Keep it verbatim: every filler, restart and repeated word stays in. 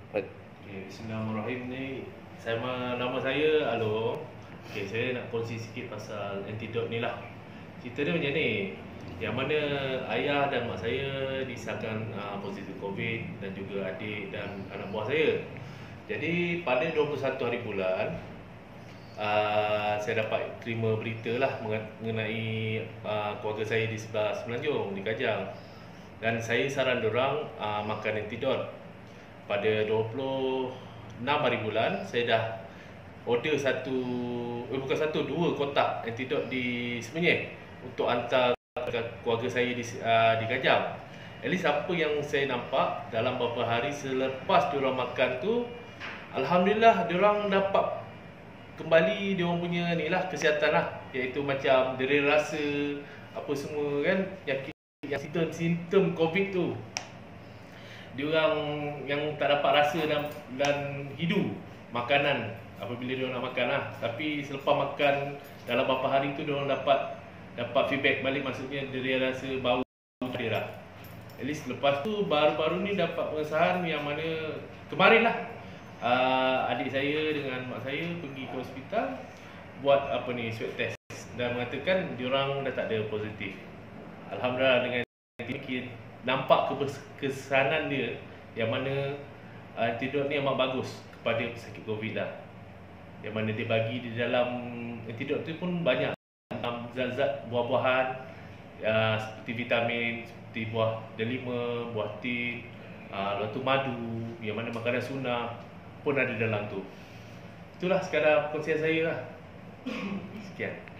Okay, Bismillahirrahmanirrahim ni. Saya nama saya Alo. Okay, saya nak kongsi sikit pasal antidote ni lah. Cerita dia macam ni. Yang mana ayah dan mak saya disahkan uh, positif COVID dan juga adik dan anak buah saya. Jadi pada dua puluh satu hari bulan uh, saya dapat terima berita lah mengenai uh, keluarga saya di sebelah Semenanjung, di Kajang. Dan saya saran diorang uh, makan antidote. Pada dua puluh enam hari bulan saya dah order satu eh bukan satu dua kotak antidote di Semenyih untuk hantar keluarga saya di uh, di Kajang. At least apa yang saya nampak dalam beberapa hari selepas diorang makan tu, alhamdulillah diorang dapat kembali diorang punya ni lah kesihatan lah, iaitu macam dera rasa apa semua kan, yang yang simptom-simptom COVID tu. Diorang yang tak dapat rasa dan, dan hidu makanan apabila diorang nak makan lah. Tapi selepas makan dalam beberapa hari tu diorang dapat dapat feedback balik, maksudnya dia rasa bau dia lah. At least lepas tu baru-baru ni dapat pengesahan yang mana kemarin lah uh, adik saya dengan mak saya pergi ke hospital buat apa ni swab test dan mengatakan diorang dah tak ada positif. Alhamdulillah, dengan ini nampak kesanan dia yang mana antidote ni amat bagus kepada pesakit COVID lah. Yang mana dia bagi di dalam antidote tu pun banyak zat-zat buah-buahan uh, seperti vitamin, seperti buah delima, buah tin, uh, lepas tu madu, yang mana makanan sunnah pun ada dalam tu. Itulah sekadar perkongsian saya lah. Sekian.